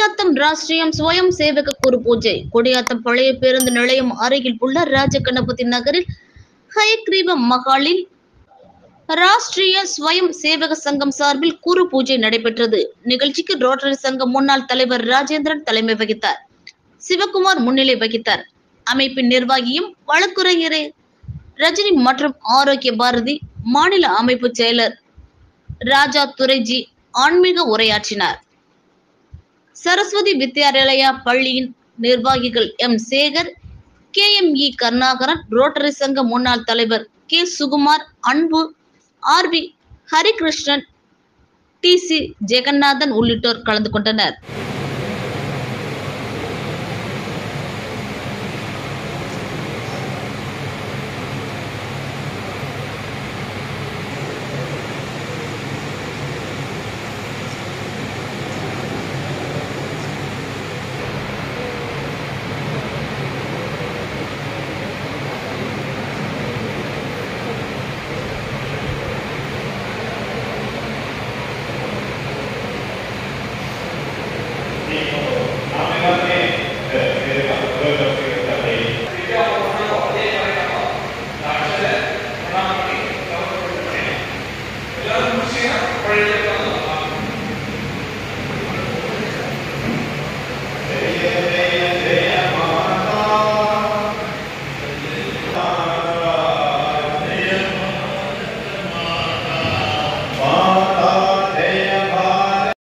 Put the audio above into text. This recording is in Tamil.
கொடியாத்தம் ராஷ்டிரியம் ஸ்வயம் சேவக குரு பூஜை. கொடியாத்தம் பழைய பேருந்து நிலையம் அருகில் உள்ள ராஜகணபதி நகரில் ஹயக்ரீவ மகாலில் ராஷ்டிரிய ஸ்வயம் சேவக சங்கம் சார்பில் குரு பூஜை நடைபெற்றது. நிகழ்ச்சிக்கு ரோட்டரி சங்க முன்னாள் தலைவர் ராஜேந்திரன் தலைமை வகித்தார். சிவகுமார் முன்னிலை வகித்தார். அமைப்பின் நிர்வாகியும் வழக்குரைஞரே ரஜினி மற்றும் ஆரோக்கிய பாரதி மாநில அமைப்பு செயலர் ராஜா துரைஜி ஆன்மீக உரையாற்றினார். சரஸ்வதி வித்யாலயா பள்ளியின் நிர்வாகிகள் M Sekar, KME Karunakaran, Rotary சங்க முன்னாள் தலைவர் K சுகுமார், அன்பு, RV ஹரிகிருஷ்ணன், TC ஜெகநாதன் உள்ளிட்டோர் கலந்து கொண்டனர்.